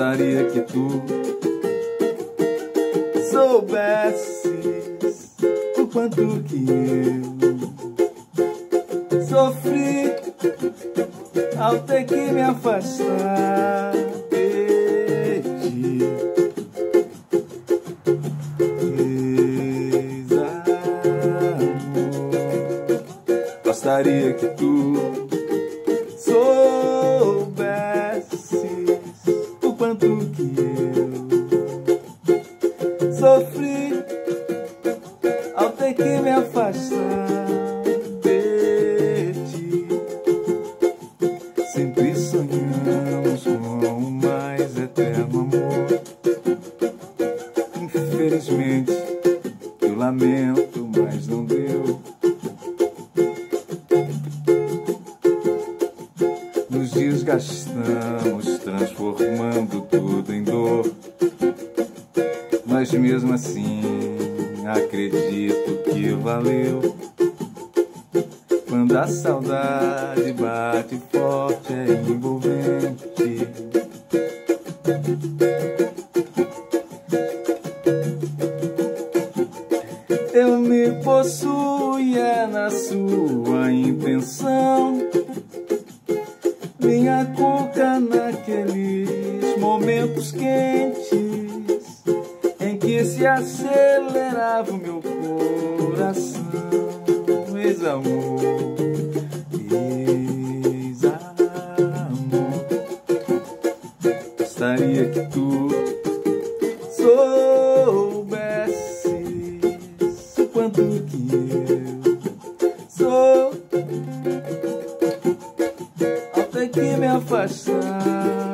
Gostaria que tu soubesses o quanto que eu sofri ao ter que me afastar de ti. Ex-amor, gostaria que tu soubesses o quanto que eu sofri ao ter que me afastar de ti. Sempre sonhamos com o mais eterno amor. Infelizmente eu lamento, mas não deu. Nos desgastamos, transformando tudo em dor. Mas mesmo assim, acredito que valeu. Quando a saudade bate forte, é envolvente. Eu me possuía na sua intenção, minha cuca naqueles momentos quentes em que se acelerava o meu coração. Ex-amor, ex-amor, gostaria que tu soubesses o quanto que eu sou ao ter que me afastar